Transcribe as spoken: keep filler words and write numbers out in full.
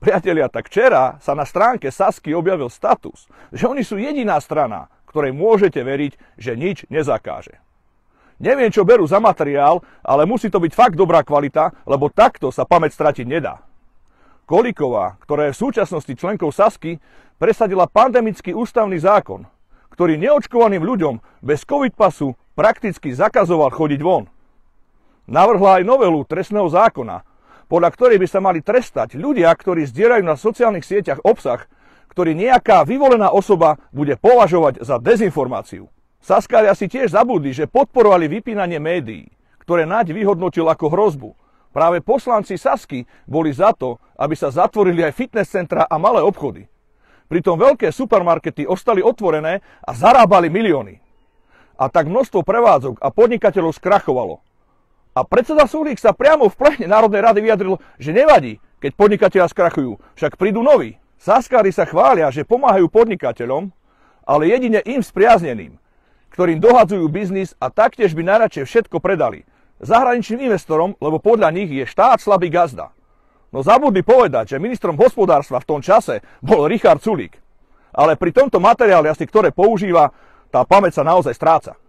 Priatelia, tak včera sa na stránke Sasky objavil status, že oni sú jediná strana, ktorej môžete veriť, že nič nezakáže. Neviem, čo berú za materiál, ale musí to byť fakt dobrá kvalita, lebo takto sa pamäť stratiť nedá. Kolíková, ktorá je v súčasnosti členkou Sasky, presadila pandemický ústavný zákon, ktorý neočkovaným ľuďom bez covid pasu prakticky zakazoval chodiť von. Navrhla aj novelu trestného zákona, podľa ktorej by sa mali trestať ľudia, ktorí zdieľajú na sociálnych sieťach obsah, ktorý nejaká vyvolená osoba bude považovať za dezinformáciu. Saskári asi tiež zabudli, že podporovali vypínanie médií, ktoré Naď vyhodnotil ako hrozbu. Práve poslanci Sasky boli za to, aby sa zatvorili aj fitness centra a malé obchody. Pritom veľké supermarkety ostali otvorené a zarábali milióny. A tak množstvo prevádzok a podnikateľov skrachovalo. A predseda Sulík sa priamo v pléne Národnej rady vyjadril, že nevadí, keď podnikatelia skrachujú, však prídu noví. Saskári sa chvália, že pomáhajú podnikateľom, ale jedine im spriazneným, ktorým dohadzujú biznis a taktiež by najradšej všetko predali zahraničným investorom, lebo podľa nich je štát slabý gazda. No zabudli povedať, že ministrom hospodárstva v tom čase bol Richard Sulík. Ale pri tomto materiáli, asi ktoré používa, tá pamäť sa naozaj stráca.